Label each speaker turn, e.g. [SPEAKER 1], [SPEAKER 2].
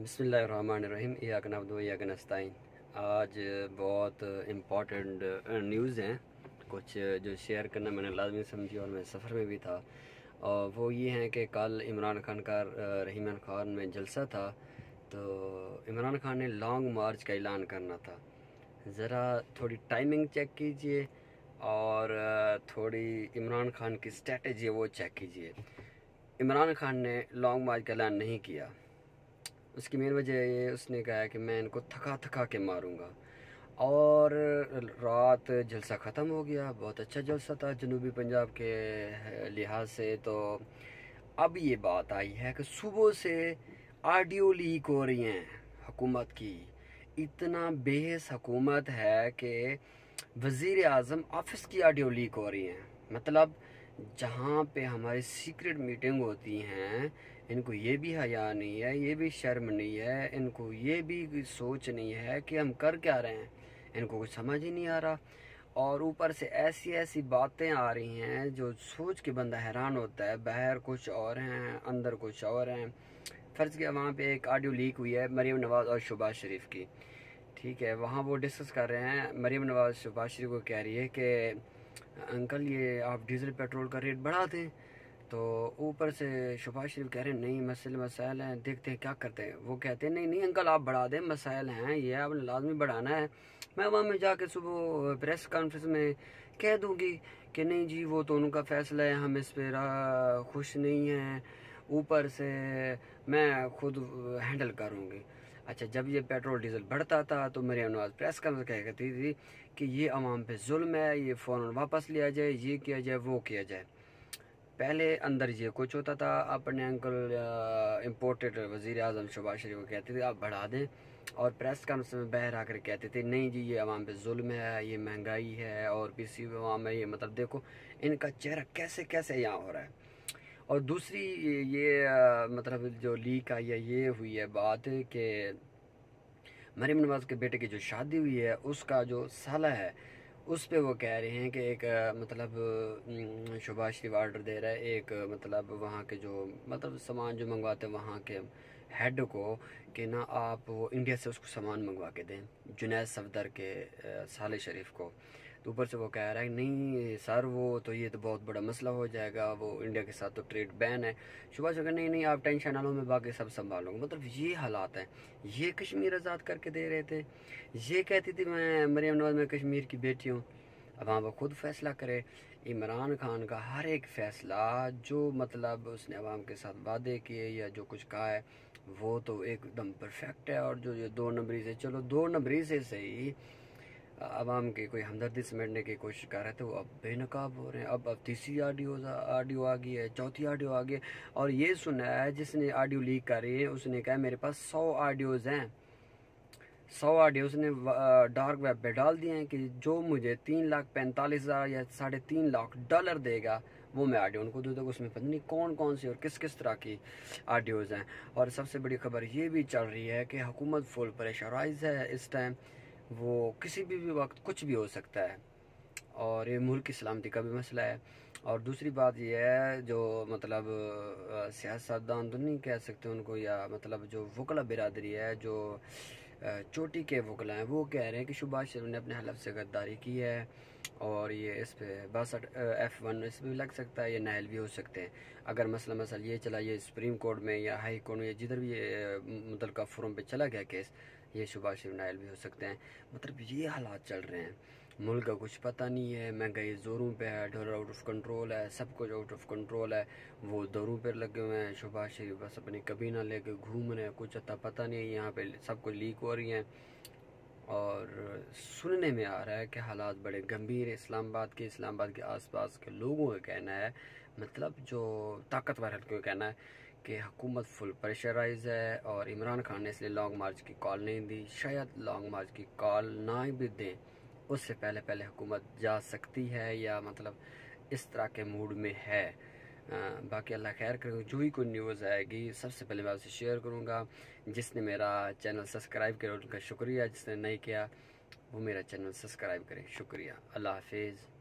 [SPEAKER 1] بسم اللہ الرحمن الرحیم ایاک نعبد و ایاک نستعین۔ آج بہت امپورٹنٹ نیوز ہیں کچھ جو شیئر کرنا میں نے لازمی سمجھی، اور میں سفر میں بھی تھا، اور وہ یہ ہیں کہ کل عمران خان کا رحیمان خان میں جلسہ تھا، تو عمران خان نے لانگ مارچ کا اعلان کرنا تھا۔ ذرا تھوڑی ٹائمنگ چیک کیجئے اور تھوڑی عمران خان کی اسٹریٹجی وہ چیک کیجئے۔ عمران خان نے لانگ مارچ کا اعلان نہیں کیا۔ اس کی مین وجہ یہ اس نے کہا کہ میں ان کو تھکا کے ماروں گا، اور رات جلسہ ختم ہو گیا۔ بہت اچھا جلسہ تھا جنوبی پنجاب کے لحاظ سے۔ تو اب یہ بات آئی ہے کہ صبح سے آڈیو لیک ہو رہی ہیں حکومت کی۔ اتنا بےحس حکومت ہے کہ وزیر اعظم آفس کی آڈیو لیک ہو رہی ہیں۔ مطلب جہاں پہ ہماری سیکرٹ میٹنگ ہوتی ہیں، ان کو یہ بھی حیا نہیں ہے، یہ بھی شرم نہیں ہے، ان کو یہ بھی سوچ نہیں ہے کہ ہم کر کیا رہے ہیں، ان کو کچھ سمجھ ہی نہیں آ رہا۔ اور اوپر سے ایسی باتیں آ رہی ہیں جو سوچ کے بندہ حیران ہوتا ہے۔ باہر کچھ اور ہیں، اندر کچھ اور ہیں۔ فرض کیا وہاں پہ ایک آڈیو لیک ہوئی ہے مریم نواز اور شہباز شریف کی، ٹھیک ہے، وہاں وہ ڈسکس کر رہے ہیں۔ مریم نواز شہباز شریف کو کہہ رہی ہے کہ انکل یہ آپ ڈیزل پیٹرول کا ریٹ بڑھا دیں، تو اوپر سے شہباز شریف کہہ رہے ہیں نہیں مسائل ہیں، دیکھتے ہیں کیا کرتے ہیں۔ وہ کہتے ہیں نہیں انکل آپ بڑھا دیں، مسائل ہیں، یہ آپ نے لازمی بڑھانا ہے۔ میں وہاں میں جا کے صبح پریس کانفرنس میں کہہ دوں گی کہ نہیں جی وہ تو ان کا فیصلہ ہے، ہم اس پہ خوش نہیں ہیں، اوپر سے میں خود ہینڈل کروں گی۔ اچھا، جب یہ پیٹرول ڈیزل بڑھتا تھا تو مریم نواز پریس کانفرنس کہتی تھی کہ یہ عوام پہ ظلم ہے، یہ فوراً واپس لیا جائے، یہ کیا جائے وہ کیا جائے۔ پہلے اندر یہ کچھ ہوتا تھا، اپنے انکل امپورٹڈ وزیر اعظم شہباز شریف کو کہتے تھے آپ بڑھا دیں، اور پریس کانفرنس میں باہر آ کر کہتے تھے نہیں جی یہ عوام پہ ظلم ہے، یہ مہنگائی ہے، اور پی عوام ہے، یہ مطلب دیکھو ان کا چہرہ کیسے یہاں ہو رہا ہے۔ اور دوسری یہ مطلب جو لیک آئی ہے یہ ہوئی ہے بات کہ مریم نواز کے بیٹے کی جو شادی ہوئی ہے اس کا جو سالہ ہے اس پہ وہ کہہ رہے ہیں کہ ایک مطلب شہباز شریف آرڈر دے رہا ہے ایک مطلب وہاں کے جو مطلب سامان جو منگواتے ہیں وہاں کے ہیڈ کو کہ نہ آپ وہ انڈیا سے اس کو سامان منگوا کے دیں، جنید صفدر کے سالے شریف کو۔ تو اوپر سے وہ کہہ رہا ہے نہیں سر وہ تو یہ تو بہت بڑا مسئلہ ہو جائے گا، وہ انڈیا کے ساتھ تو ٹریڈ بین ہے۔ شہباز شریف نہیں آپ ٹینشن نہ لو، میں باقی سب سنبھالوں گا۔ مطلب یہ حالات ہیں۔ یہ کشمیر آزاد کر کے دے رہے تھے، یہ کہتی تھی میں مریم نواز میں کشمیر کی بیٹی ہوں۔ اب عوام وہ خود فیصلہ کرے۔ عمران خان کا ہر ایک فیصلہ جو مطلب اس نے عوام کے ساتھ وعدے کیے یا جو کچھ کہا ہے وہ تو ایک دم پرفیکٹ ہے، اور جو یہ 2 نمبری سے چلو 2 نمبری سے ہی عوام کی کوئی ہمدردی سمیٹنے کی کوشش کر رہے تھے، وہ اب بے نقاب ہو رہے ہیں۔ اب تیسری آڈیو آ گئی ہے، چوتھی آڈیو آ گئی ہے، اور یہ سنا ہے جس نے آڈیو لیک کر رہی ہے اس نے کہا میرے پاس 100 آڈیوز ہیں، 100 آڈیوز نے ڈارک ویب پہ ڈال دیے ہیں کہ جو مجھے $3,45,000 یا $3.5 لاکھ دے گا وہ میں آڈیو ان کو دوں۔ اس میں پتہ نہیں کون سی اور کس طرح کی آڈیوز ہیں۔ اور سب سے بڑی خبر یہ بھی چل رہی ہے کہ حکومت فل پریشرائز ہے اس ٹائم، وہ کسی بھی وقت کچھ بھی ہو سکتا ہے، اور یہ ملک کی سلامتی کا بھی مسئلہ ہے۔ اور دوسری بات یہ ہے جو مطلب سیاستدان تو نہیں کہہ سکتے ان کو، یا مطلب جو وکلا برادری ہے، جو چوٹی کے وکلا ہیں، وہ کہہ رہے ہیں کہ شہباز شریف نے اپنے حلف سے غداری کی ہے، اور یہ اس پہ 62F1 اس پہ بھی لگ سکتا ہے، یہ نااہل بھی ہو سکتے ہیں۔ اگر مسئلہ یہ چلا، یہ سپریم کورٹ میں یا ہائی کورٹ میں یا جدھر بھی متعلقہ فورم پہ چلا گیا کیس، یہ شہباز شریف نااہل بھی ہو سکتے ہیں۔ مطلب یہ حالات چل رہے ہیں، ملک کا کچھ پتہ نہیں ہے، مہنگائی زوروں پہ ہے، ڈالر آؤٹ آف کنٹرول ہے، سب کچھ آؤٹ آف کنٹرول ہے، وہ دوروں پہ لگے ہوئے ہیں۔ شہباز شریف بس اپنی کابینہ لے کے گھوم رہے ہیں، کچھ پتہ نہیں ہے، یہاں پہ سب کچھ لیک ہو رہی ہیں، اور سننے میں آ رہا ہے کہ حالات بڑے گمبھیر ہے۔ اسلام آباد کے آس پاس کے لوگوں کا کہنا ہے، مطلب جو طاقتور حلقوں کا کہنا ہے کہ حکومت فل پریشرائز ہے، اور عمران خان نے اس لیے لانگ مارچ کی کال نہیں دی۔ شاید لانگ مارچ کی کال نہ بھی دیں، اس سے پہلے حکومت جا سکتی ہے، یا مطلب اس طرح کے موڈ میں ہے۔ باقی اللہ خیر کرے، جو ہی کوئی نیوز آئے گی سب سے پہلے میں آپ سے شیئر کروں گا۔ جس نے میرا چینل سبسکرائب کیا ان کا شکریہ، جس نے نہیں کیا وہ میرا چینل سبسکرائب کرے، شکریہ۔ اللہ حافظ۔